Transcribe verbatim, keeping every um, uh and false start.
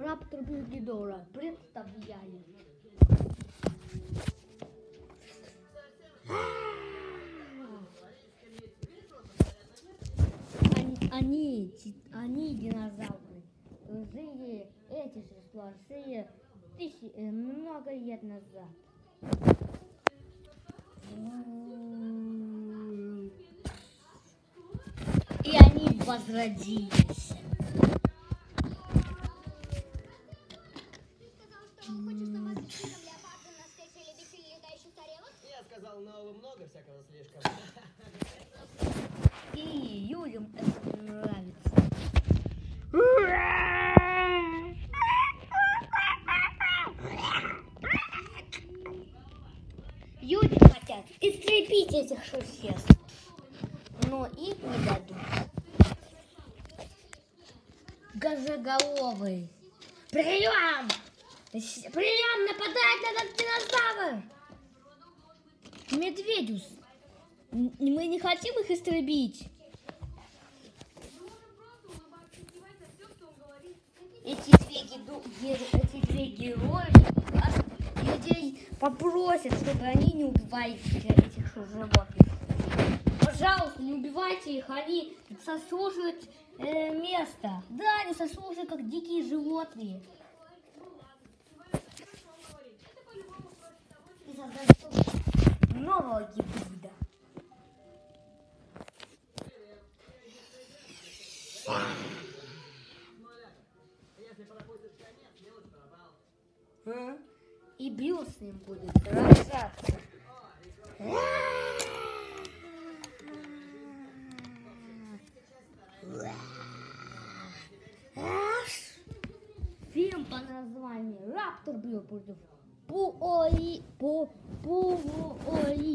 Раптор Гидора представляет. Они, они, они динозавры. Жили эти существа, жили тысячи, много лет назад. И они возродились. Я сказал, нового много всякого слишком. И людям это нравится. Люди хотят истребить этих существ, но их не дадут. Газоголовый. Прием! Прием! Нападает на этот динозавр! Медведюс. Мы не хотим их истребить. Эти две, геду, эти две герои людей попросят, чтобы они не убивали этих животных. Пожалуйста, не убивайте их, они заслуживают э, места. Да, они заслуживают как дикие животные. И создать нового гибрида. А? И Билл с ним будет сражаться. Фильм по названию «Раптор Билл против Пуои, Пу, Пуои